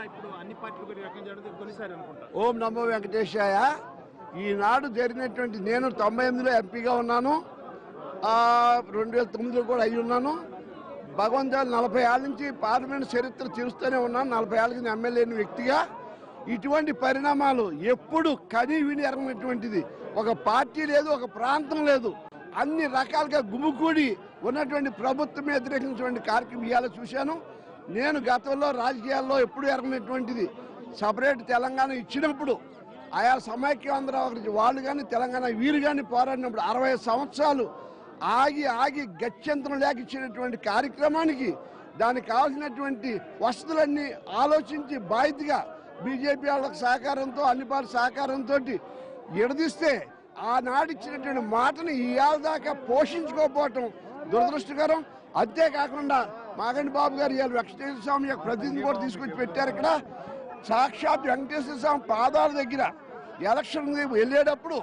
ఓం నమో వెంకటేశాయ. ఈనాడు జరిగినటువంటి నేను 98లో ఎంపీగా ఉన్నాను, 2009లో కూడా అయ్యి ఉన్నాను. భగవంతుడు 40 ఏళ్ళ నుంచి పార్లమెంట్ చరిత్ర తీరుస్తూనే ఉన్నాను. 40 ఏళ్ళ కింద ఎమ్మెల్యే వ్యక్తిగా ఇటువంటి పరిణామాలు ఎప్పుడు కని విని ఎరగినటువంటిది. ఒక పార్టీ లేదు, ఒక ప్రాంతం లేదు, అన్ని రకాలుగా గుమికూడి ఉన్నటువంటి ప్రభుత్వం వ్యతిరేకించినటువంటి కార్యక్రమం ఇవాళ చూశాను. నేను గతంలో రాజకీయాల్లో ఎప్పుడు ఎరగినటువంటిది. సపరేట్ తెలంగాణ ఇచ్చినప్పుడు ఆయా సమైక్యాంధ్ర వాళ్ళు కానీ తెలంగాణ వీరు కానీ పోరాడినప్పుడు 60 సంవత్సరాలు ఆగి గత్యంతరం లేక ఇచ్చినటువంటి కార్యక్రమానికి దానికి కావాల్సినటువంటి వసతులన్నీ ఆలోచించి బాధ్యతగా బీజేపీ వాళ్ళ సహకారంతో అన్ని పార్టీ సహకారంతో ఎడదీస్తే ఆనాడు ఇచ్చినటువంటి మాటను ఇవాళ దాకా పోషించుకోకపోవటం దురదృష్టకరం. అంతేకాకుండా మాగంటి బాబు గారు ఇవాళ వెంకటేశ్వర స్వామి యొక్క ప్రతినిధిని కూడా తీసుకొచ్చి పెట్టారు. ఇక్కడ సాక్షాత్ వెంకటేశ్వర స్వామి పాదాల దగ్గర ఎలక్షన్ వెళ్ళేటప్పుడు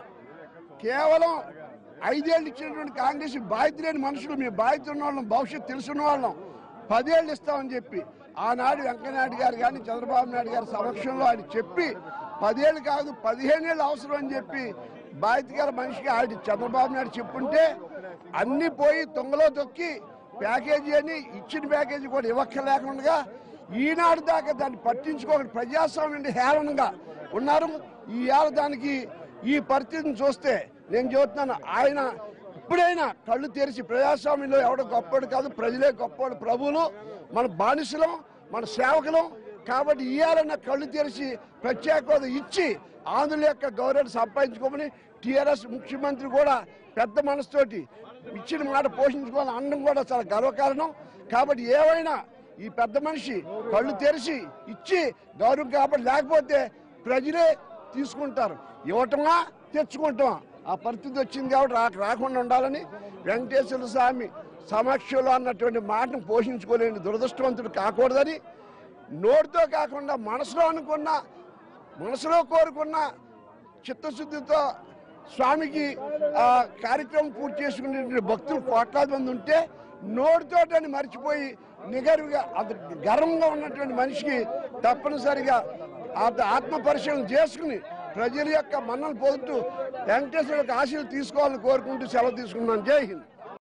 కేవలం 5 ఏళ్ళు ఇచ్చినటువంటి కాంగ్రెస్ బాధ్యత లేని మనుషులు, మేము బాధ్యత ఉన్న వాళ్ళం, భవిష్యత్తు తెలుసున్న వాళ్ళం 10 ఏళ్ళు ఇస్తామని చెప్పి ఆనాడు వెంకయ్యనాయుడు గారు కానీ చంద్రబాబు నాయుడు గారి సమక్షంలో ఆయన చెప్పి 10 ఏళ్ళు కాదు 15 ఏళ్ళు అవసరం అని చెప్పి బాధ్యత గల మనిషికి ఆయన చంద్రబాబు నాయుడు చెప్పుంటే అన్ని పోయి తొంగలో తొక్కి ప్యాకేజీ అని ఇచ్చిన ప్యాకేజీ కూడా ఇవ్వక్కర్లేకుండా ఈనాడు దాకా దాన్ని పట్టించుకోకుండా ప్రజాస్వామ్యం హేళనగా ఉన్నారు. ఈవేళ దానికి ఈ పరిస్థితిని చూస్తే నేను చెబుతున్నాను, ఆయన ఇప్పుడైనా కళ్ళు తెరిచి ప్రజాస్వామ్యంలో ఎవడో గొప్పవాడు కాదు, ప్రజలే గొప్పవాడు, ప్రభువులు మన బానిసలం, మన సేవకులం. కాబట్టి ఇవ్వాలన్న కళ్ళు తెరిచి ప్రత్యేక హోదా ఇచ్చి ఆంధ్రుల యొక్క గౌరవాన్ని సంపాదించుకోమని టీఆర్ఎస్ ముఖ్యమంత్రి కూడా పెద్ద మనసుతోటి ఇచ్చిన మాట పోషించుకోవాలని అనడం కూడా చాలా గర్వకారణం. కాబట్టి ఏవైనా ఈ పెద్ద మనిషి కళ్ళు తెరిచి ఇచ్చి గౌరవం కాబట్టి లేకపోతే ప్రజలే తీసుకుంటారు, ఇవ్వటమా తెచ్చుకుంటామా ఆ పరిస్థితి వచ్చింది. కాబట్టి రాకుండా ఉండాలని వెంకటేశ్వర స్వామి సమక్షంలో అన్నటువంటి మాటను పోషించుకోలేని దురదృష్టవంతుడు కాకూడదని నోటితో కాకుండా మనసులో అనుకున్న, మనసులో కోరుకున్న చిత్తశుద్ధితో స్వామికి కార్యక్రమం పూర్తి చేసుకునే భక్తులు కోట్లాది మంది ఉంటే నోటితోటని మర్చిపోయి నిగర్విగా అంత గర్వంగా ఉన్నటువంటి మనిషికి తప్పనిసరిగా ఆత్మ పరిశీలన చేసుకుని ప్రజల యొక్క మన్నలు పొందుతూ వెంకటేశ్వర యొక్క ఆశీలు తీసుకోవాలని కోరుకుంటూ సెలవు తీసుకున్నాను. జై హింద్.